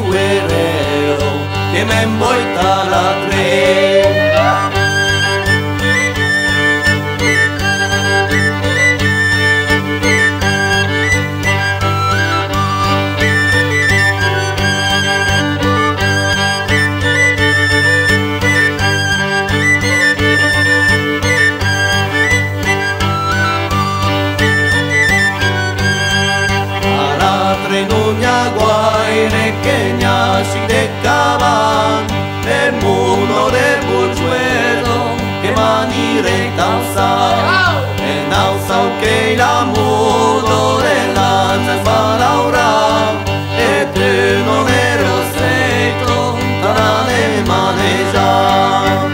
guerrero que me envuelta la tren. Trenuña guaire que ñasi de caban el mundo del burjuelo que manire causa el nausa que la mudo de lanza para orar eterno de roseto para de manejar.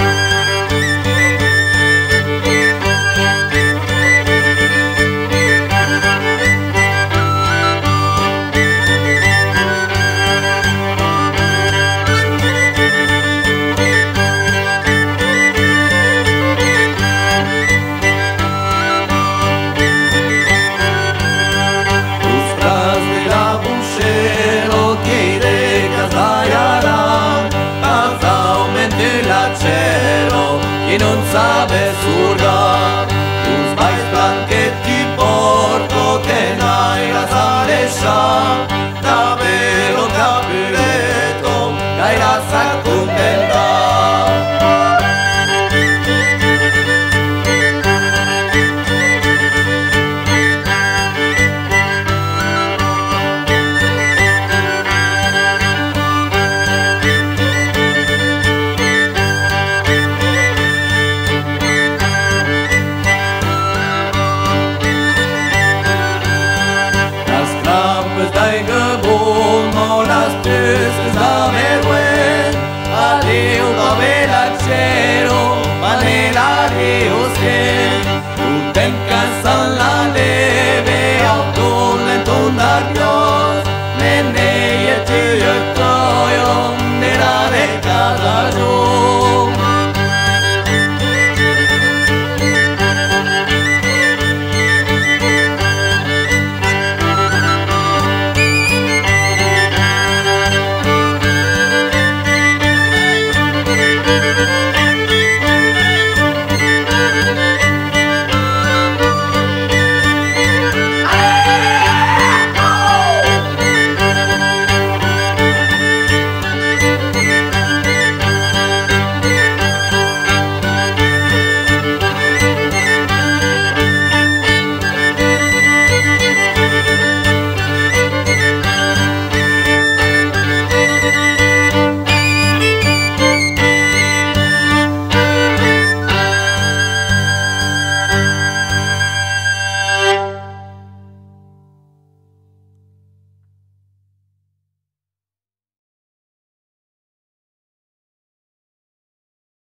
E non sabe surgar Tus vais blanchetti porto che n'hai la salescia da velo capuletto che la sa contenta. Tiger